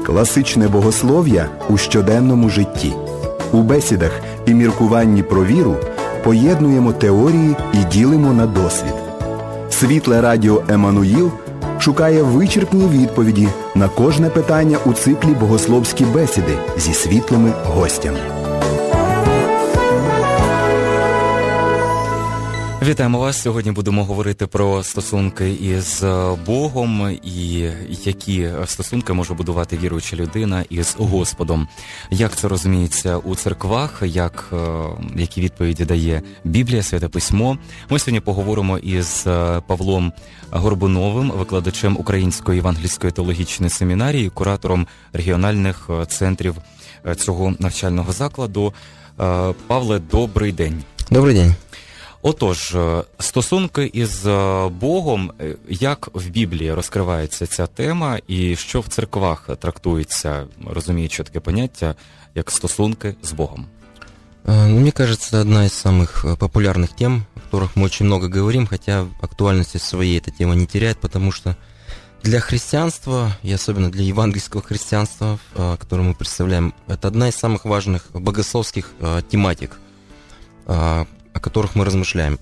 Класичне богослов'я у щоденному житті. У бесідах і міркуванні про віру поєднуємо теорії і ділимо на досвід. Світле радіо «Еммануїл» шукає вичерпні відповіді на кожне питання у циклі «Богословські бесіди» зі світлими гостями. Вітаємо вас! Сьогодні будемо говорити про стосунки із Богом і які стосунки може будувати віруюча людина із Господом. Як це розуміється у церквах, які відповіді дає Біблія, Святе Письмо. Ми сьогодні поговоримо із Павлом Горбуновим, викладачем Української євангельської теологічної семінарії, куратором регіональних центрів цього навчального закладу. Павле, добрий день. Добрий день. Отож, стосунки із Богом, як в Біблії розкривається ця тема і що в церквах трактується, розуміючи таке поняття, як стосунки з Богом? Мне кажется, одна из самых популярных тем, о которых мы очень много говорим, хотя актуальности своей эта тема не теряет, потому что для христианства, и особенно для евангельского христианства, которое мы представляем, это одна из самых важных богословских тематик, о которых мы размышляем.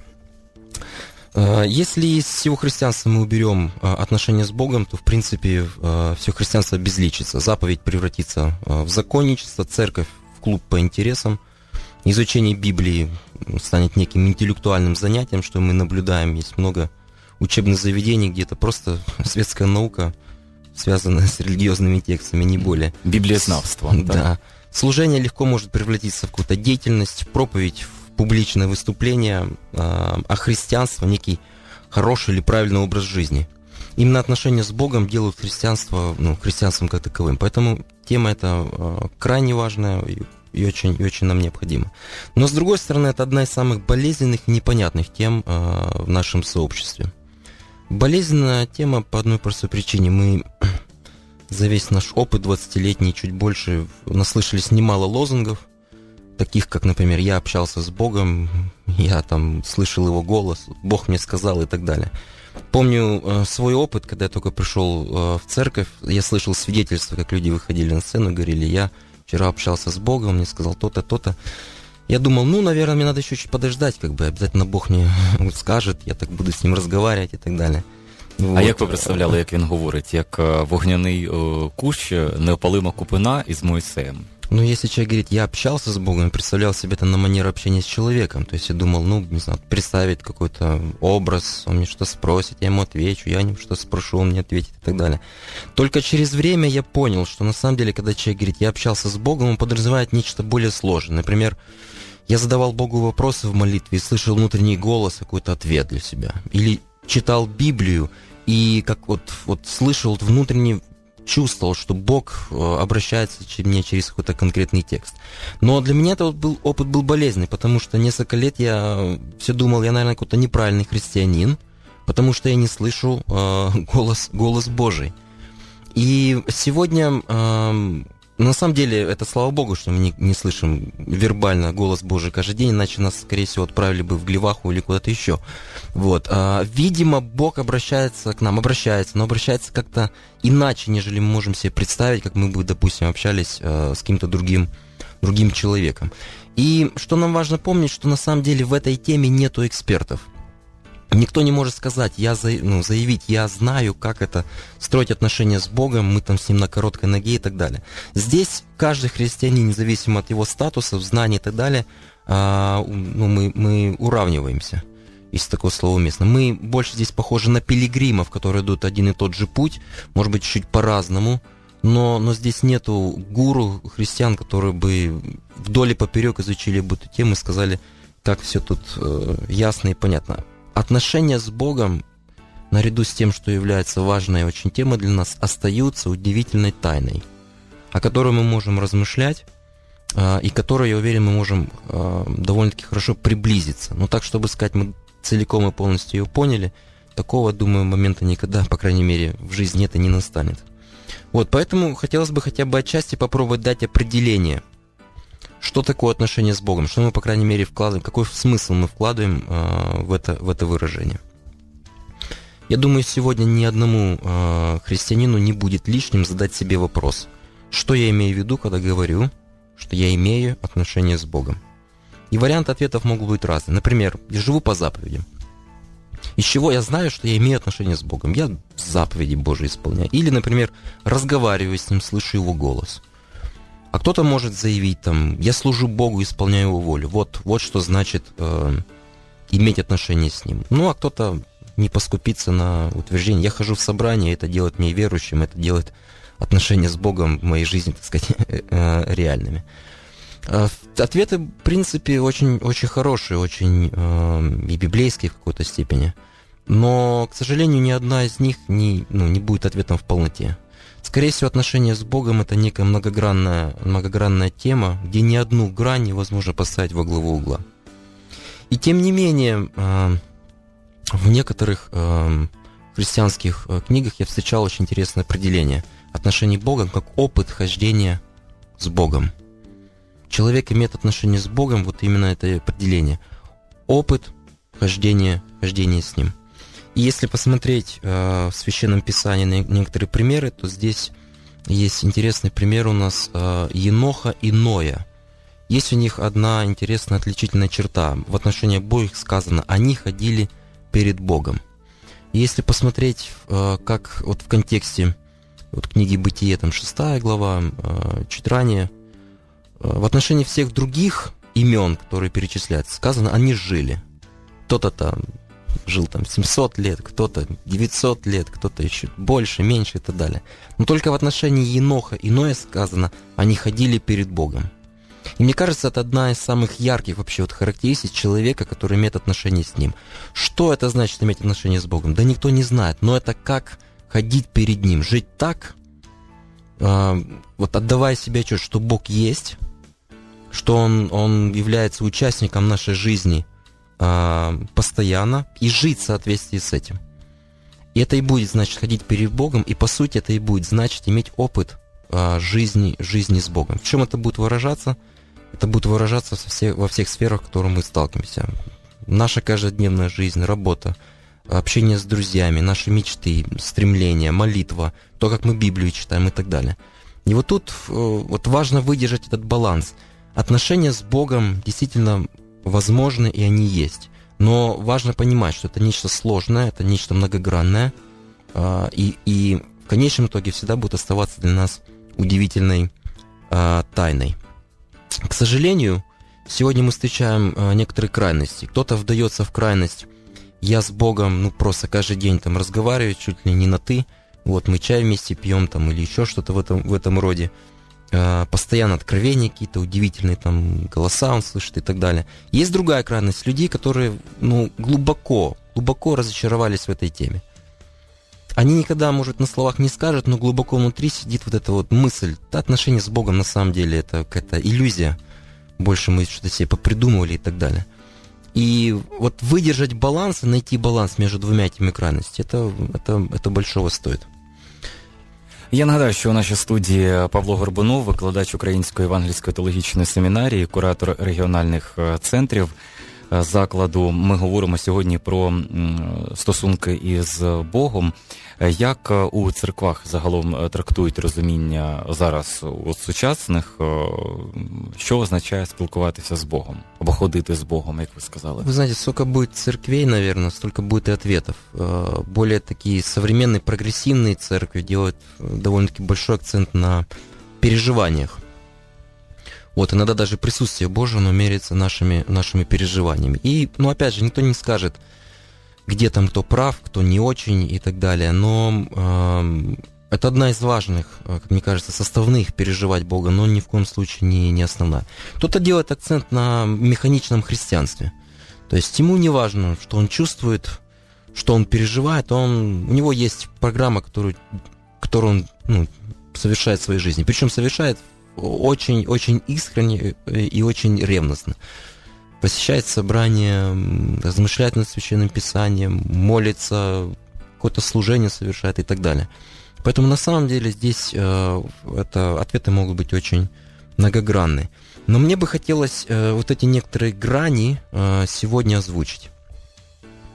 Если из всего христианства мы уберем отношения с Богом, то, в принципе, все христианство обезличится. Заповедь превратится в законничество, церковь в клуб по интересам. Изучение Библии станет неким интеллектуальным занятием, что мы наблюдаем. Есть много учебных заведений, где это просто светская наука, связанная с религиозными текстами, не более. Библиознавство. Да. Служение легко может превратиться в какую-то деятельность, в проповедь, публичное выступление, а христианство, некий хороший или правильный образ жизни. Именно отношения с Богом делают христианство, христианством как таковым. Поэтому тема эта крайне важная и очень нам необходима. Но, с другой стороны, это одна из самых болезненных и непонятных тем в нашем сообществе. Болезненная тема по одной простой причине. Мы за весь наш опыт 20-летний, чуть больше, наслышались немало лозунгов, таких, как, например, «я общался с Богом», «я там слышал Его голос», «Бог мне сказал» и так далее. Помню свой опыт, когда я только пришел в церковь, я слышал свидетельства, как люди выходили на сцену и говорили: «Я вчера общался с Богом, он мне сказал то-то, то-то». Я думал, наверное, мне надо еще чуть подождать, обязательно Бог мне скажет, я так буду с ним разговаривать и так далее. А як ви представляли, як він говорить? Як вогняний кущ, неопалима купина із Мойсеєм? Если человек говорит, я общался с Богом, я представлял себе это на манер общения с человеком. То есть я думал, не знаю, представить какой-то образ, он мне что-то спросит, я ему отвечу, я ему что-то спрошу, он мне ответит и так далее. Только через время я понял, что на самом деле, когда человек говорит, я общался с Богом, он подразумевает нечто более сложное. Например, я задавал Богу вопросы в молитве и слышал внутренний голос, какой-то ответ для себя. Или читал Библию и как слышал внутренний, чувствовал, что Бог обращается мне через какой-то конкретный текст. Но для меня этот опыт был болезненный, потому что несколько лет я все думал, я, наверное, какой-то неправильный христианин, потому что я не слышу голос Божий. И сегодня, на самом деле, это слава Богу, что мы не слышим вербально голос Божий каждый день, иначе нас, скорее всего, отправили бы в Глеваху или куда-то еще. Видимо, Бог обращается к нам, но обращается как-то иначе, нежели мы можем себе представить, как мы бы, допустим, общались с каким-то другим человеком. И что нам важно помнить, что на самом деле в этой теме нету экспертов. Никто не может сказать, заявить, я знаю, как это строить отношения с Богом, мы там с ним на короткой ноге и так далее. Здесь каждый христианин, независимо от его статуса, знаний и так далее, мы уравниваемся, если такое слово уместно. Мы больше здесь похожи на пилигримов, которые идут один и тот же путь, может быть, чуть по-разному, но здесь нету гуру христиан, которые бы вдоль и поперек изучили бы эту тему и сказали, как все тут ясно и понятно. Отношения с Богом, наряду с тем, что является важной очень темой для нас, остаются удивительной тайной, о которой мы можем размышлять, и которой, я уверен, мы можем довольно-таки хорошо приблизиться. Но так, чтобы сказать, мы целиком и полностью ее поняли, такого, думаю, момента никогда, по крайней мере, в жизни это не настанет. Поэтому хотелось бы хотя бы отчасти попробовать дать определение, что такое отношение с Богом, что мы, по крайней мере, вкладываем, какой смысл мы вкладываем в это выражение. Я думаю, сегодня ни одному христианину не будет лишним задать себе вопрос, Что я имею в виду, когда говорю, что я имею отношения с Богом? И варианты ответов могут быть разные. Например, я живу по заповедям. Из чего я знаю, что я имею отношения с Богом? Я заповеди Божьи исполняю. Или, например, разговариваю с Ним, слышу Его голос. А кто-то может заявить, я служу Богу, исполняю Его волю. Вот что значит иметь отношения с Ним. А кто-то не поскупится на утверждение. Я хожу в собрание, это делает меня верующим, это делает отношения с Богом в моей жизни, так сказать, реальными. Ответы, в принципе, очень, очень хорошие, очень и библейские в какой-то степени. Но, к сожалению, ни одна из них не будет ответом в полноте. Скорее всего, отношения с Богом – это некая многогранная тема, где ни одну грань невозможно поставить во главу угла. И тем не менее, в некоторых христианских книгах я встречал очень интересное определение отношений Бога как опыт хождения с Богом. Человек имеет отношение с Богом, вот именно это определение. Опыт хождения с Ним. И если посмотреть в Священном Писании на некоторые примеры, то здесь есть интересный пример у нас Еноха и Ноя. Есть у них одна интересная отличительная черта. В отношении обоих сказано, они ходили перед Богом. И если посмотреть, как вот в контексте книги «Бытие», 6 глава, чуть ранее, в отношении всех других имен, которые перечисляются, сказано, они жили. Кто-то жил 700 лет, кто-то 900 лет, кто-то еще больше, меньше и так далее. Но только в отношении Еноха и Ноя сказано, они ходили перед Богом. И мне кажется, это одна из самых ярких вообще характеристик человека, который имеет отношение с Ним. Что это значит иметь отношение с Богом? Да никто не знает, но это как ходить перед Ним, жить так, отдавая себе отчет, что Бог есть, что Он является участником нашей жизни постоянно, и жить в соответствии с этим. И это и будет значит ходить перед Богом, и по сути это и будет значить иметь опыт жизни с Богом. В чем это будет выражаться? Это будет выражаться во всех сферах, в которых мы сталкиваемся. Наша каждодневная жизнь, работа, общение с друзьями, наши мечты, стремления, молитва, то, как мы Библию читаем и так далее. И вот тут важно выдержать этот баланс. Отношения с Богом действительно возможны, и они есть. Но важно понимать, что это нечто сложное, это нечто многогранное, и в конечном итоге всегда будет оставаться для нас удивительной тайной. К сожалению, сегодня мы встречаем некоторые крайности. Кто-то вдается в крайность «я с Богом просто каждый день разговариваю, чуть ли не на «ты», мы чай вместе пьем или еще что-то в этом роде». Постоянно откровения какие-то, удивительные голоса он слышит и так далее. Есть другая крайность людей, которые глубоко разочаровались в этой теме. Они никогда, может, на словах не скажут, но глубоко внутри сидит эта мысль. Отношения с Богом на самом деле это какая-то иллюзия. Больше мы что-то себе попридумывали и так далее. И выдержать баланс и найти баланс между двумя этими крайностями, это большого стоит. Я нагадаю, що у нашій студії Павло Горбунов, викладач Української евангельської теологічної семінарії, куратор регіональних центрів закладу. Ми говоримо сьогодні про стосунки із Богом. Як у церквах загалом трактують розуміння зараз у сучасних, що означає спілкуватися з Богом, або ходити з Богом, як ви сказали? Вы знаете, сколько будет церквей, наверное, столько будет и ответов. Более такие современные, прогрессивные церкви делают довольно-таки большой акцент на переживаниях. Иногда даже присутствие Божие, оно меряется нашими переживаниями. И, опять же, никто не скажет, где кто прав, кто не очень и так далее. Но это одна из важных, как мне кажется, составных переживать Бога, но ни в коем случае не основная. Кто-то делает акцент на механичном христианстве. То есть ему не важно, что он чувствует, что он переживает, у него есть программа, которую он совершает в своей жизни. Причем совершает очень искренне и очень ревностно. Посещает собрания, размышляет над Священным Писанием, молится, какое-то служение совершает и так далее. Поэтому на самом деле здесь ответы могут быть очень многогранны. Но мне бы хотелось эти некоторые грани сегодня озвучить.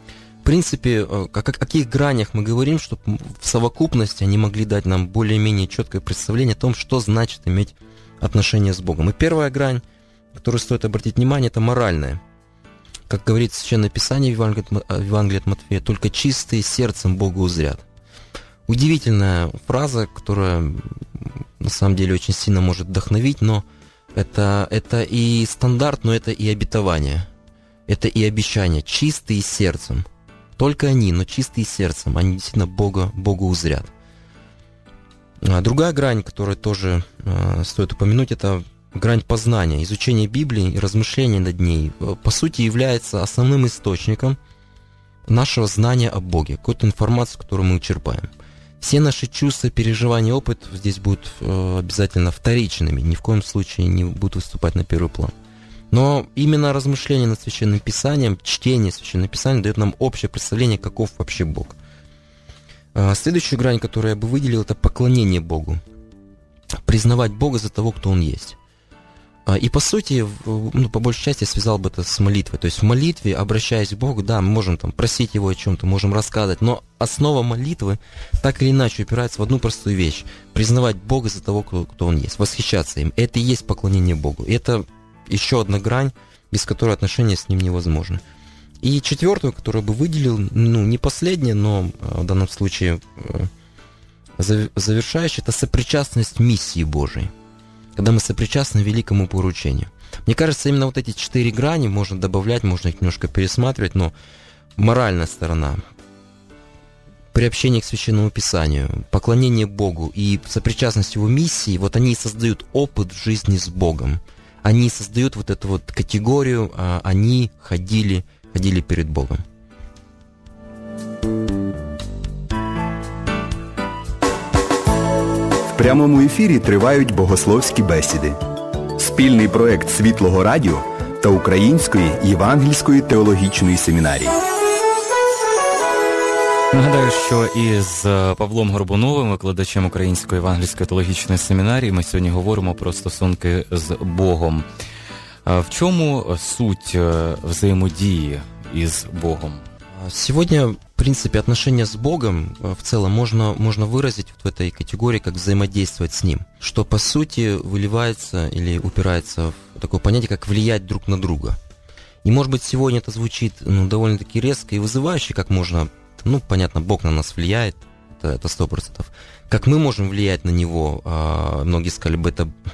принципе, о каких гранях мы говорим, чтобы в совокупности они могли дать нам более-менее четкое представление о том, что значит иметь отношения с Богом. И первая грань, на которую стоит обратить внимание, это моральная. Как говорит Священное Писание в Евангелии от Матфея, только чистые сердцем Бога узрят. Удивительная фраза, которая на самом деле очень сильно может вдохновить, но это и стандарт, но это и обетование. Это и обещание. Чистые сердцем. Только они, но чистые сердцем. Они действительно Бога узрят. Другая грань, которую тоже стоит упомянуть, это грань познания. Изучение Библии и размышления над ней, по сути, является основным источником нашего знания о Боге, какой-то информации, которую мы черпаем. Все наши чувства, переживания, опыт здесь будут обязательно вторичными, ни в коем случае не будут выступать на первый план. Но именно размышление над Священным Писанием, чтение Священного Писания дает нам общее представление, каков вообще Бог. Следующую грань, которую я бы выделил, это поклонение Богу. Признавать Бога за того, кто Он есть. И по сути, по большей части я связал бы это с молитвой. То есть в молитве, обращаясь к Богу, да, мы можем там просить Его о чем-то, можем рассказывать, но основа молитвы так или иначе упирается в одну простую вещь. Признавать Бога за того, кто Он есть, восхищаться им. Это и есть поклонение Богу. Это еще одна грань, без которой отношения с Ним невозможны. И четвертую, которую бы выделил, не последняя, но в данном случае завершающая, это сопричастность миссии Божией. Когда мы сопричастны великому поручению. Мне кажется, именно вот эти 4 грани можно добавлять, можно их немножко пересматривать, но моральная сторона, приобщение к Священному Писанию, поклонение Богу и сопричастность Его миссии, вот они создают опыт в жизни с Богом. Они создают вот эту вот категорию, они ходили перед Богом. В прямому ефірі тривають богословські бесіди. Спільний проект Світлого Радіо та Української Євангельської теологічної семінарії. Нагадаю, що із Павлом Горбуновим, викладачем Української Євангельської теологічної семінарії, ми сьогодні говоримо про стосунки з Богом. В чому суть взаимодії із Богом? Сегодня, в принципе, отношения с Богом в целом можно выразить вот в этой категории, как взаимодействовать с Ним, что по сути выливается или упирается в такое понятие, как влиять друг на друга. И, может быть, сегодня это звучит довольно-таки резко и вызывающе, как можно, понятно, Бог на нас влияет, это 100%. Как мы можем влиять на Него, многие сказали бы,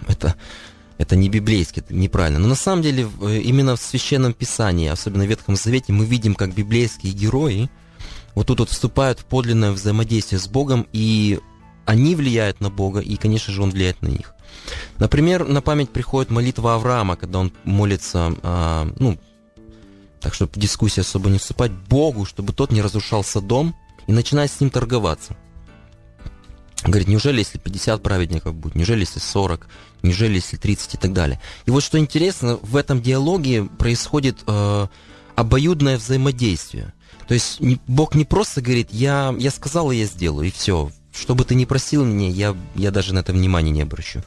это не библейски, это неправильно. Но на самом деле именно в Священном Писании, особенно в Ветхом Завете, мы видим, как библейские герои вот тут вступают в подлинное взаимодействие с Богом, и они влияют на Бога, и, конечно же, Он влияет на них. Например, на память приходит молитва Авраама, когда он молится, так, чтобы в дискуссии особо не вступать, Богу, чтобы тот не разрушал Содом, и начинает с ним торговаться. Говорит, неужели если 50 праведников будет, неужели если 40, неужели если 30 и так далее. И вот что интересно, в этом диалоге происходит обоюдное взаимодействие. То есть Бог не просто говорит, я сказал, и я сделаю, и все. Что бы ты ни просил меня, я даже на это внимания не обращу.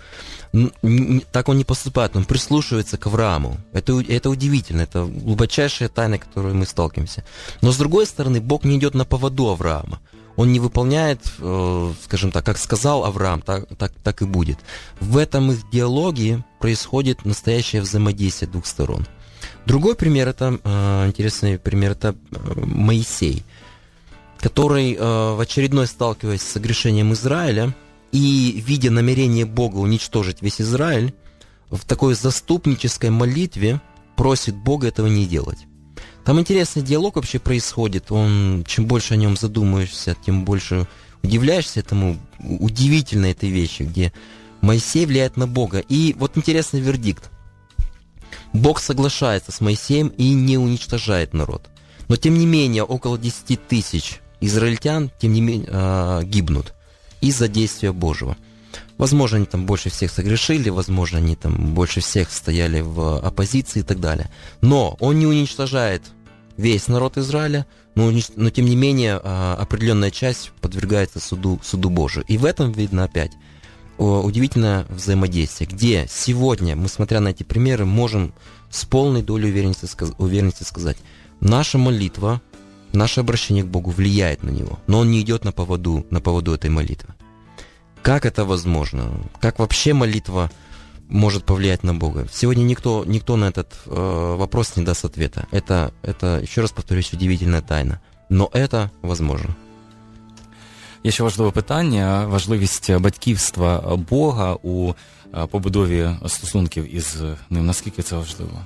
Так он не поступает, он прислушивается к Аврааму. Это удивительно, это глубочайшая тайна, с которой мы сталкиваемся. Но с другой стороны, Бог не идет на поводу Авраама. Он не выполняет, скажем так, как сказал Авраам, так и будет. В этом их диалоге происходит настоящее взаимодействие двух сторон. Другой пример, интересный пример, это Моисей, который, в очередной сталкиваясь с согрешением Израиля и видя намерение Бога уничтожить весь Израиль, в такой заступнической молитве просит Бога этого не делать. Там интересный диалог вообще происходит. Чем больше о нем задумаешься, тем больше удивляешься этому удивительной этой вещи, где Моисей влияет на Бога. И вот интересный вердикт. Бог соглашается с Моисеем и не уничтожает народ. Но тем не менее, около 10 тысяч израильтян гибнут из-за действия Божьего. Возможно, они там больше всех согрешили, возможно, они там больше всех стояли в оппозиции и так далее. Но он не уничтожает весь народ Израиля, но тем не менее определенная часть подвергается суду Божию. И в этом видно опять удивительное взаимодействие, где сегодня мы, смотря на эти примеры, можем с полной долей уверенности сказать, наша молитва наше обращение к Богу влияет на него, но он не идет на поводу этой молитвы. Как это возможно? Как вообще молитва может повлиять на Бога? Сегодня никто на этот вопрос не даст ответа. Это, еще раз повторюсь, удивительная тайна. Но это возможно. Є ще важливе питання, важливість батьківства Бога у побудові стосунків із ним. Наскільки це важливо?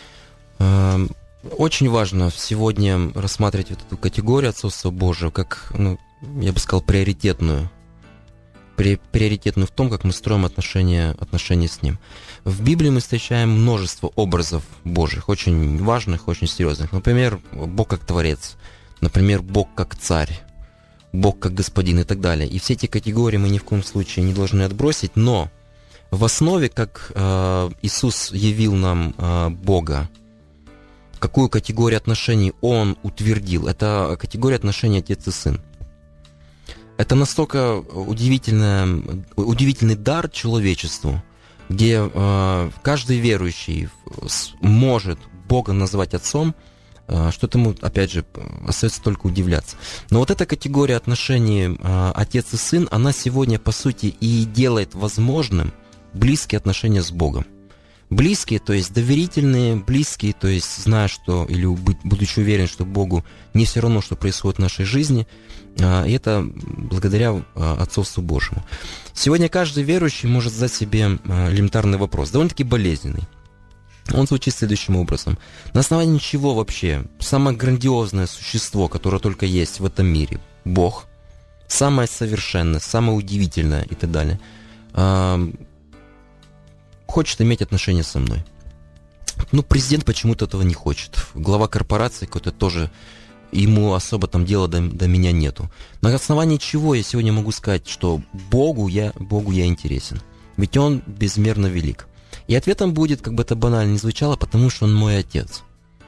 Очень важно сегодня рассматривать вот эту категорию отцовства Божьего как, я бы сказал, приоритетную в том, как мы строим отношения с Ним. В Библии мы встречаем множество образов Божьих, очень важных, очень серьезных. Например, Бог как Творец, например, Бог как Царь, Бог как Господин и так далее. И все эти категории мы ни в коем случае не должны отбросить, но в основе, как Иисус явил нам Бога, какую категорию отношений Он утвердил, это категория отношений Отец и Сын. Это настолько удивительный дар человечеству, где каждый верующий может Бога назвать Отцом, что этому, опять же, остается только удивляться. Но вот эта категория отношений Отец и Сын, она сегодня, по сути, и делает возможным близкие отношения с Богом. Близкие, то есть доверительные, близкие, то есть зная, что, или будучи уверен, что Богу не все равно, что происходит в нашей жизни, и это благодаря отцовству Божьему. Сегодня каждый верующий может задать себе элементарный вопрос, довольно-таки болезненный. Он звучит следующим образом. На основании чего вообще самое грандиозное существо, которое только есть в этом мире, Бог, самое совершенное, самое удивительное и так далее, хочет иметь отношения со мной? Президент почему-то этого не хочет. Глава корпорации какой-то тоже, ему особо там дела до меня нету. На основании чего я сегодня могу сказать, что Богу я интересен? Ведь Он безмерно велик. И ответом будет, как бы это банально ни звучало, потому что Он мой Отец.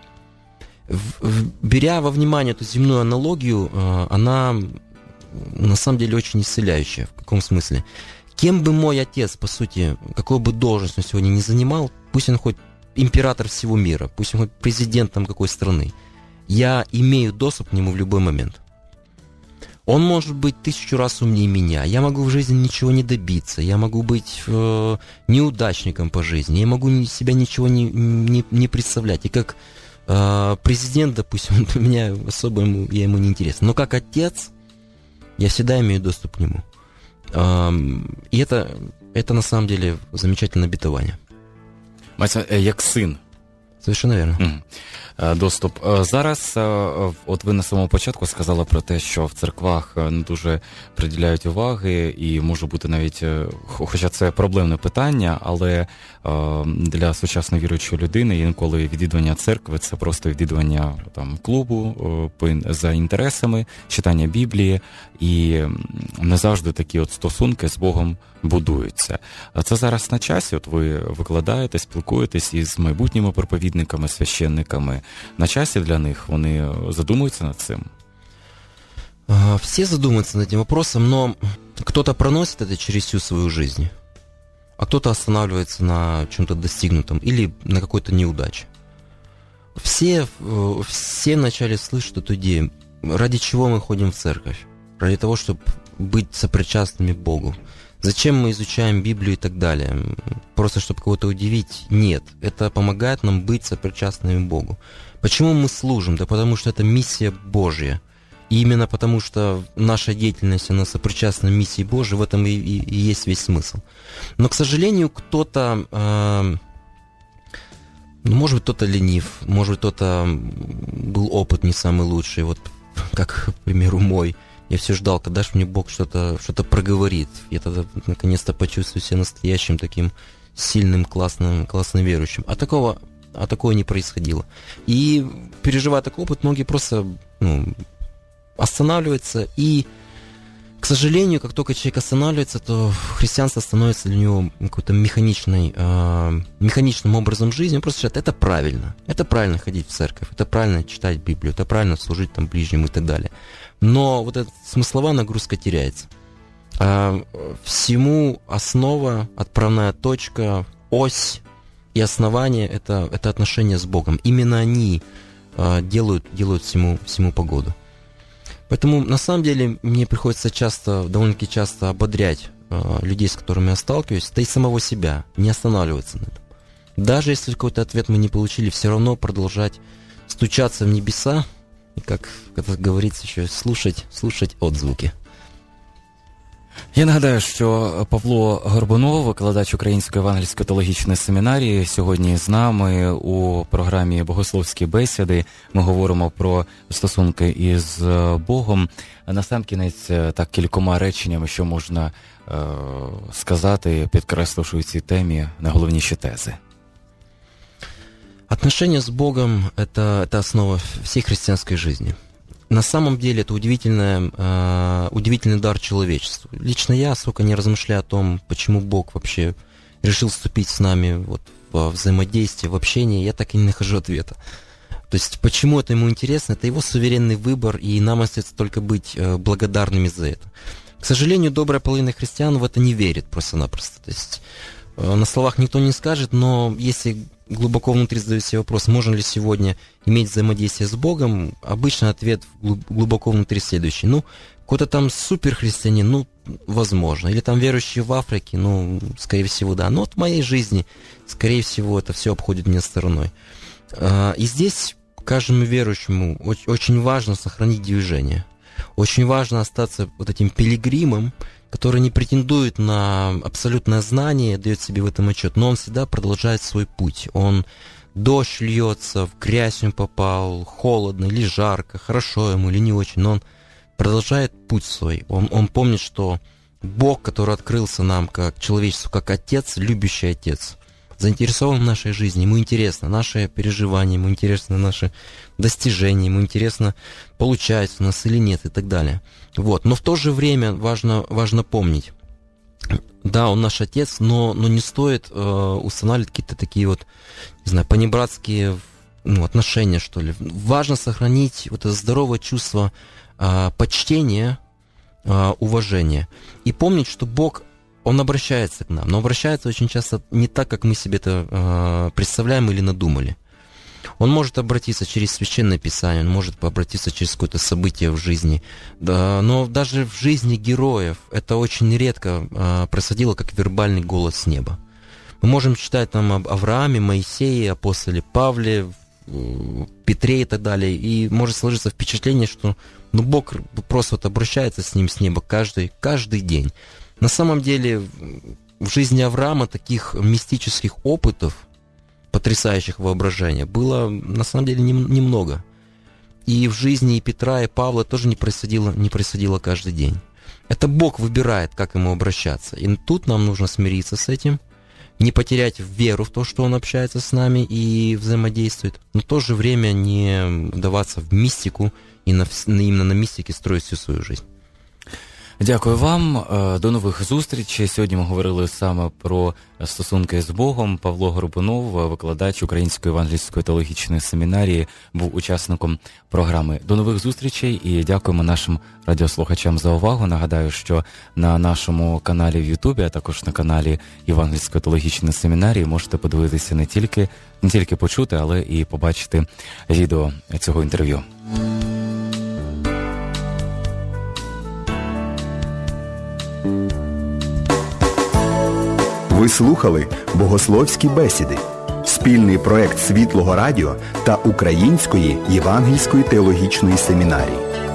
Беря во внимание эту земную аналогию, она на самом деле очень исцеляющая. В каком смысле? Кем бы мой отец, по сути, какую бы должность он сегодня не занимал, пусть он хоть император всего мира, пусть он хоть президент там какой страны, я имею доступ к нему в любой момент. Он может быть 1000 раз умнее меня, я могу в жизни ничего не добиться, я могу быть неудачником по жизни, я могу себя ничего не представлять. И как президент, допустим, для меня особо я ему не интересен. Но как отец, я всегда имею доступ к нему. И это на самом деле замечательное обетование. Мася, як син. Совершенно верно. Доступ. Зараз, от ви на самому початку сказали про те, що в церквах не дуже приділяють уваги, і може бути навіть, хоча це проблемне питання, але для сучасної віруючої людини інколи відвідування церкви – це просто відвідування там клубу за інтересами, читання Біблії, і не завжди такі от стосунки з Богом будуються. А це зараз на часі, от ви викладаєте, спілкуєтесь із майбутніми проповідниками, священниками. На часі для них, вони задумуються над цим? Все задумываются над этим вопросом, но кто-то проносит это через всю свою жизнь, а кто-то останавливается на чем-то достигнутом или на какой-то неудаче. Все вначале слышат эту идею, ради чего мы ходим в церковь, ради того, чтобы быть сопричастными Богу. Зачем мы изучаем Библию и так далее? Просто чтобы кого-то удивить? Нет. Это помогает нам быть сопричастными Богу. Почему мы служим? Да потому что это миссия Божья. И именно потому что наша деятельность, она сопричастна миссии Божьей, в этом и есть весь смысл. Но, к сожалению, кто-то, может быть, кто-то ленив, может быть, кто-то был опыт не самый лучший, вот как, к примеру, мой. Я все ждал, когда же мне Бог что-то проговорит. Я тогда наконец-то почувствую себя настоящим таким сильным, классным верующим. А такого не происходило. И переживая такой опыт, многие просто останавливаются. И, к сожалению, как только человек останавливается, то христианство становится для него какой-то механичным образом жизни. Он просто считает, это правильно. Это правильно ходить в церковь, это правильно читать Библию, это правильно служить там ближнему и так далее. Но вот эта смысловая нагрузка теряется. Всему основа, отправная точка, ось и основание – это отношения с Богом. Именно они делают всему погоду. Поэтому, на самом деле, мне приходится довольно-таки часто ободрять людей, с которыми я сталкиваюсь, да и самого себя, не останавливаться на этом. Даже если какой-то ответ мы не получили, все равно продолжать стучаться в небеса и, как это говорится еще, слушать отзвуки. Я нагадаю, що Павло Горбунов, викладач Української евангельської теологічної семінарії, сьогодні з нами у програмі «Богословські бесіди». Ми говоримо про стосунки із Богом. Насамкінець, так, кількома реченнями, що можна сказати, підкресливши цій темі найголовніші тези. Отношения с Богом – это основа всей христианской жизни. На самом деле это удивительный дар человечеству. Лично я, сколько не размышляю о том, почему Бог вообще решил вступить с нами вот во взаимодействие, в общение, я так и не нахожу ответа. То есть, почему это ему интересно, это его суверенный выбор, и нам остается только быть благодарными за это. К сожалению, добрая половина христиан в это не верит просто-напросто. То есть, на словах никто не скажет, но если глубоко внутри задают себе вопрос, можно ли сегодня иметь взаимодействие с Богом, обычно ответ глубоко внутри следующий. Какой-то там суперхристианин, возможно. Или там верующий в Африке, скорее всего, да. Но вот в моей жизни, скорее всего, это все обходит меня стороной. И здесь каждому верующему очень важно сохранить движение. Очень важно остаться вот этим пилигримом, который не претендует на абсолютное знание, дает себе в этом отчет, но он всегда продолжает свой путь. Дождь льется, в грязь он попал, холодно или жарко, хорошо ему или не очень, но он продолжает путь свой. Он помнит, что Бог, который открылся нам как человечеству, как Отец, любящий Отец, заинтересован в нашей жизни, ему интересно наши переживания, ему интересно наши достижения, ему интересно, получается у нас или нет и так далее. Но в то же время важно помнить, да, он наш Отец, но не стоит устанавливать какие-то такие понебратские отношения, что ли. Важно сохранить вот это здоровое чувство почтения, уважения. И помнить, что Бог, Он обращается к нам, но обращается очень часто не так, как мы себе это представляем или надумали. Он может обратиться через Священное Писание, он может обратиться через какое-то событие в жизни. Да, но даже в жизни героев это очень редко происходило, как вербальный голос с неба. Мы можем читать там об Аврааме, Моисее, апостоле Павле, Петре и так далее, и может сложиться впечатление, что Бог просто обращается с ним с неба каждый день. На самом деле в жизни Авраама таких мистических опытов, потрясающих воображения, было на самом деле немного. И в жизни и Петра, и Павла тоже не происходило каждый день. Это Бог выбирает, как ему обращаться. И тут нам нужно смириться с этим, не потерять веру в то, что он общается с нами и взаимодействует, но в то же время не вдаваться в мистику и именно на мистике строить всю свою жизнь. Дякую вам. До нових зустрічей. Сьогодні ми говорили саме про стосунки з Богом. Павло Горбунов, викладач Української евангельської теологічної семінарії, був учасником програми. До нових зустрічей і дякуємо нашим радіослухачам за увагу. Нагадаю, що на нашому каналі в Ютубі, а також на каналі Євангельської теологічної семінарії можете подивитися не тільки почути, але і побачити відео цього інтерв'ю. Ви слухали «Богословські бесіди» – спільний проект Світлого Радіо та Української Євангельської теологічної семінарії.